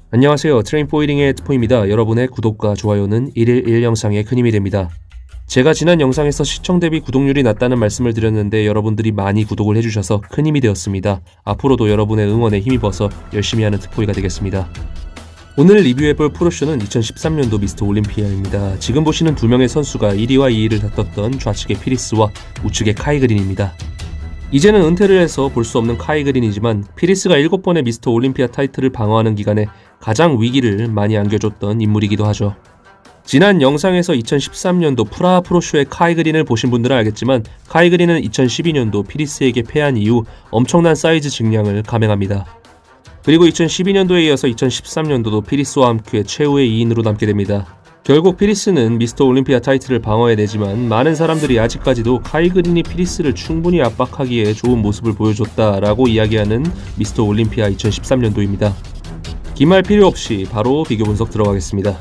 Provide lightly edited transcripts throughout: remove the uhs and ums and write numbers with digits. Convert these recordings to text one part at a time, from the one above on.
안녕하세요. 트레인포이링의 트포입니다. 여러분의 구독과 좋아요는 1일 1영상에 큰 힘이 됩니다. 제가 지난 영상에서 시청 대비 구독률이 낮다는 말씀을 드렸는데 여러분들이 많이 구독을 해주셔서 큰 힘이 되었습니다. 앞으로도 여러분의 응원에 힘입어서 열심히 하는 트포이가 되겠습니다. 오늘 리뷰해볼 프로쇼는 2013년도 미스터 올림피아입니다. 지금 보시는 두 명의 선수가 1위와 2위를 다퉜던 좌측의 피리스와 우측의 카이 그린입니다. 이제는 은퇴를 해서 볼 수 없는 카이 그린이지만 피리스가 7번의 미스터 올림피아 타이틀을 방어하는 기간에 가장 위기를 많이 안겨줬던 인물이기도 하죠. 지난 영상에서 2013년도 프라하 프로쇼의 카이 그린을 보신 분들은 알겠지만 카이 그린은 2012년도 피리스에게 패한 이후 엄청난 사이즈 증량을 감행합니다. 그리고 2012년도에 이어서 2013년도도 피리스와 함께 최후의 2인으로 남게 됩니다. 결국 피리스는 미스터 올림피아 타이틀을 방어해내지만 많은 사람들이 아직까지도 카이 그린이 피리스를 충분히 압박하기에 좋은 모습을 보여줬다라고 이야기하는 미스터 올림피아 2013년도입니다. 긴말 필요 없이 바로 비교 분석 들어가겠습니다.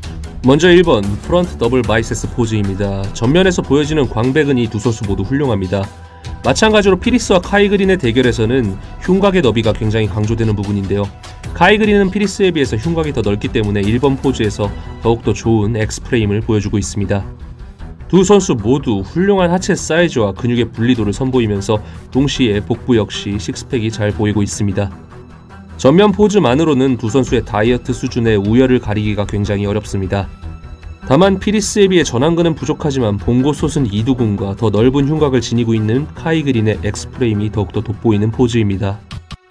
먼저 1번 프런트 더블 바이세스 포즈입니다. 전면에서 보여지는 광배근 이 두 선수 모두 훌륭합니다. 마찬가지로 피리스와 카이 그린의 대결에서는 흉곽의 너비가 굉장히 강조되는 부분인데요. 카이 그린은 피리스에 비해서 흉곽이 더 넓기 때문에 1번 포즈에서 더욱더 좋은 X프레임을 보여주고 있습니다. 두 선수 모두 훌륭한 하체 사이즈와 근육의 분리도를 선보이면서 동시에 복부 역시 식스팩이 잘 보이고 있습니다. 전면 포즈만으로는 두 선수의 다이어트 수준의 우열을 가리기가 굉장히 어렵습니다. 다만 피리스에 비해 전완근은 부족하지만 봉고 솟은 이두근과 더 넓은 흉곽을 지니고 있는 카이 그린의 X프레임이 더욱더 돋보이는 포즈입니다.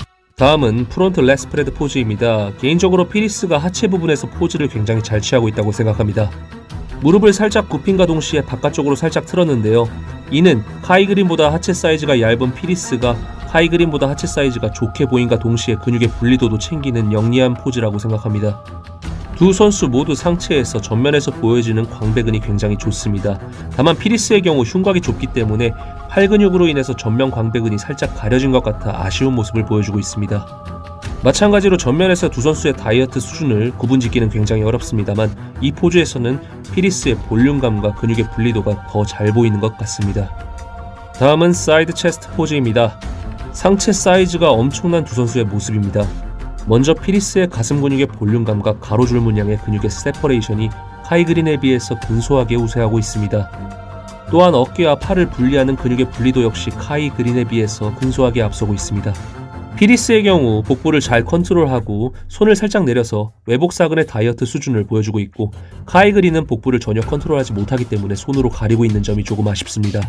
다음은 프론트 레스프레드 포즈입니다. 개인적으로 피리스가 하체 부분에서 포즈를 굉장히 잘 취하고 있다고 생각합니다. 무릎을 살짝 굽힌과 동시에 바깥쪽으로 살짝 틀었는데요. 이는 카이 그린보다 하체 사이즈가 얇은 피리스가 카이 그린보다 하체 사이즈가 좋게 보인과 동시에 근육의 분리도도 챙기는 영리한 포즈라고 생각합니다. 두 선수 모두 상체에서 전면에서 보여지는 광배근이 굉장히 좋습니다. 다만 피리스의 경우 흉곽이 좁기 때문에 팔 근육으로 인해서 전면 광배근이 살짝 가려진 것 같아 아쉬운 모습을 보여주고 있습니다. 마찬가지로 전면에서 두 선수의 다이어트 수준을 구분짓기는 굉장히 어렵습니다만 이 포즈에서는 피리스의 볼륨감과 근육의 분리도가 더 잘 보이는 것 같습니다. 다음은 사이드 체스트 포즈입니다. 상체 사이즈가 엄청난 두 선수의 모습입니다. 먼저 피리스의 가슴 근육의 볼륨감과 가로줄 문양의 근육의 세퍼레이션이 카이 그린에 비해서 근소하게 우세하고 있습니다. 또한 어깨와 팔을 분리하는 근육의 분리도 역시 카이 그린에 비해서 근소하게 앞서고 있습니다. 피리스의 경우 복부를 잘 컨트롤하고 손을 살짝 내려서 외복사근의 다이어트 수준을 보여주고 있고 카이 그린은 복부를 전혀 컨트롤하지 못하기 때문에 손으로 가리고 있는 점이 조금 아쉽습니다.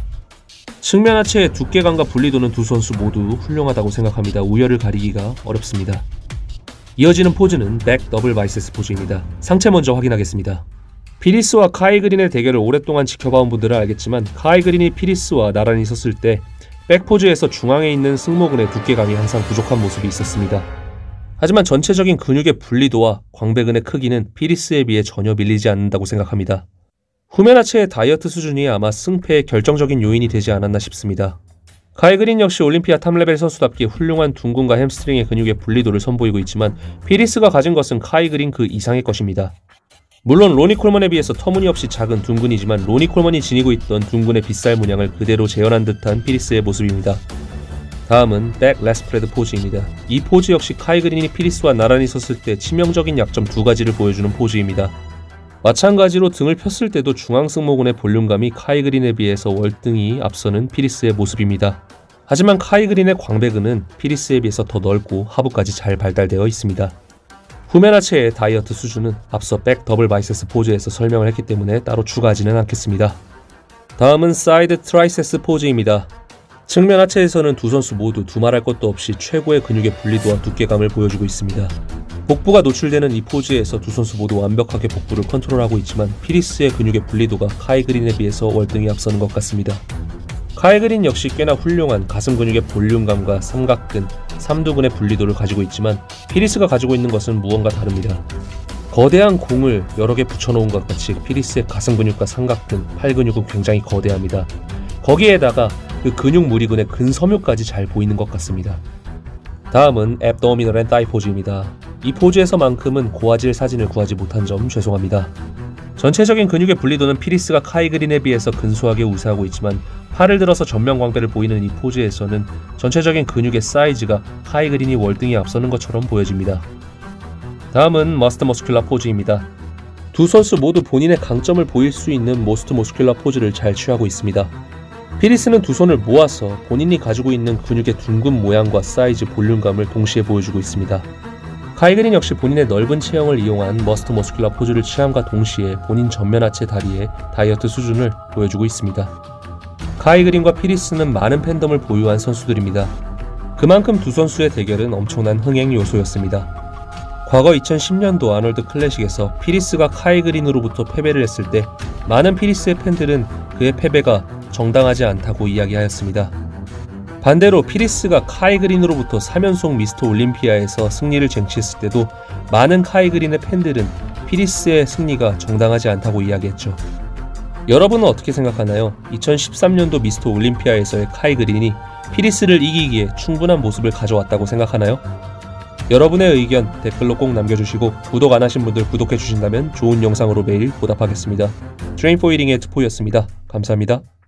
측면 하체의 두께감과 분리도는 두 선수 모두 훌륭하다고 생각합니다. 우열을 가리기가 어렵습니다. 이어지는 포즈는 백 더블 바이세스 포즈입니다. 상체 먼저 확인하겠습니다. 피리스와 카이 그린의 대결을 오랫동안 지켜봐온 분들은 알겠지만 카이 그린이 피리스와 나란히 섰을 때 백 포즈에서 중앙에 있는 승모근의 두께감이 항상 부족한 모습이 있었습니다. 하지만 전체적인 근육의 분리도와 광배근의 크기는 피리스에 비해 전혀 밀리지 않는다고 생각합니다. 후면 하체의 다이어트 수준이 아마 승패의 결정적인 요인이 되지 않았나 싶습니다. 카이 그린 역시 올림피아 탑레벨 선수답게 훌륭한 둔근과 햄스트링의 근육의 분리도를 선보이고 있지만 피리스가 가진 것은 카이 그린 그 이상의 것입니다. 물론 로니 콜먼에 비해서 터무니없이 작은 둔근이지만 로니 콜먼이 지니고 있던 둔근의 빗살 문양을 그대로 재현한 듯한 피리스의 모습입니다. 다음은 백 레스프레드 포즈입니다. 이 포즈 역시 카이 그린이 피리스와 나란히 섰을 때 치명적인 약점 두 가지를 보여주는 포즈입니다. 마찬가지로 등을 폈을 때도 중앙 승모근의 볼륨감이 카이 그린에 비해서 월등히 앞서는 피리스의 모습입니다. 하지만 카이 그린의 광배근은 피리스에 비해서 더 넓고 하부까지 잘 발달되어 있습니다. 후면 하체의 다이어트 수준은 앞서 백 더블 바이세스 포즈에서 설명을 했기 때문에 따로 추가하지는 않겠습니다. 다음은 사이드 트라이세스 포즈입니다. 측면 하체에서는 두 선수 모두 두말할 것도 없이 최고의 근육의 분리도와 두께감을 보여주고 있습니다. 복부가 노출되는 이 포즈에서 두 선수 모두 완벽하게 복부를 컨트롤하고 있지만 피리스의 근육의 분리도가 카이 그린에 비해서 월등히 앞서는 것 같습니다. 카이 그린 역시 꽤나 훌륭한 가슴 근육의 볼륨감과 삼각근, 삼두근의 분리도를 가지고 있지만 피리스가 가지고 있는 것은 무언가 다릅니다. 거대한 공을 여러 개 붙여놓은 것 같이 피리스의 가슴 근육과 삼각근, 팔 근육은 굉장히 거대합니다. 거기에다가 그 근육 무리근의 근섬유까지 잘 보이는 것 같습니다. 다음은 앱도미널 앤 타이 포즈입니다. 이 포즈에서만큼은 고화질 사진을 구하지 못한 점 죄송합니다. 전체적인 근육의 분리도는 피리스가 카이 그린에 비해서 근소하게 우세하고 있지만 팔을 들어서 전면 광배를 보이는 이 포즈에서는 전체적인 근육의 사이즈가 카이 그린이 월등히 앞서는 것처럼 보여집니다. 다음은 머스트 머스큘라 포즈입니다. 두 선수 모두 본인의 강점을 보일 수 있는 모스트 머스큘라 포즈를 잘 취하고 있습니다. 피리스는 두 손을 모아서 본인이 가지고 있는 근육의 둥근 모양과 사이즈, 볼륨감을 동시에 보여주고 있습니다. 카이 그린 역시 본인의 넓은 체형을 이용한 머스트 머스큘라 포즈를 취함과 동시에 본인 전면 하체 다리의 다이어트 수준을 보여주고 있습니다. 카이 그린과 피리스는 많은 팬덤을 보유한 선수들입니다. 그만큼 두 선수의 대결은 엄청난 흥행 요소였습니다. 과거 2010년도 아놀드 클래식에서 피리스가 카이 그린으로부터 패배를 했을 때 많은 피리스의 팬들은 그의 패배가 정당하지 않다고 이야기하였습니다. 반대로 피리스가 카이 그린으로부터 3연속 미스터 올림피아에서 승리를 쟁취했을 때도 많은 카이 그린의 팬들은 피리스의 승리가 정당하지 않다고 이야기했죠. 여러분은 어떻게 생각하나요? 2013년도 미스터 올림피아에서의 카이 그린이 피리스를 이기기에 충분한 모습을 가져왔다고 생각하나요? 여러분의 의견 댓글로 꼭 남겨주시고 구독 안 하신 분들 구독해 주신다면 좋은 영상으로 매일 보답하겠습니다. 트레인 포 히링의 투포였습니다. 감사합니다.